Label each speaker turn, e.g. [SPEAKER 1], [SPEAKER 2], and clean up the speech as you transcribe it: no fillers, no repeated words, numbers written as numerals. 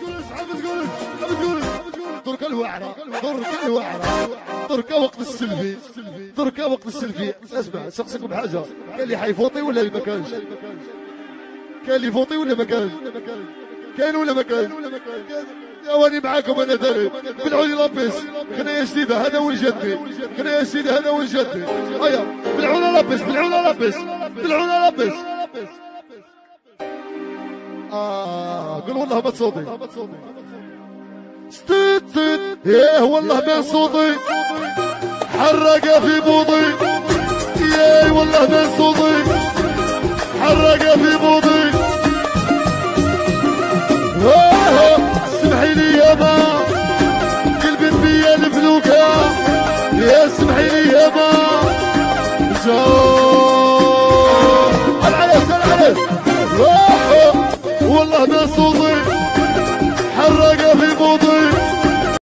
[SPEAKER 1] دركا الوعرة دركا وقت السلفي دركا وقت السلفي. اسمع سقسيكم بحاجة، كان اللي حيفوطي ولا ما كانش؟ كان اللي يفوطي ولا ما كانش؟ كان ولا ما كانش؟ يا واني معاكم انا داري بالعوني لابيس خنايا جديدة هذا هو جدي خنايا جديدة هذا هو جدي. هيا بالعوني لابيس بالعوني لابيس بالعوني لابيس. قول والله ما تصوتي ستيت ياه والله ما صوتي حرقة في بوضي ياه والله ما صوتي حرقة في بوضي. سمحي لي يا ما قلبت بيا الفلوكة يا سمحي لي يا ما العرس والله ما صوتي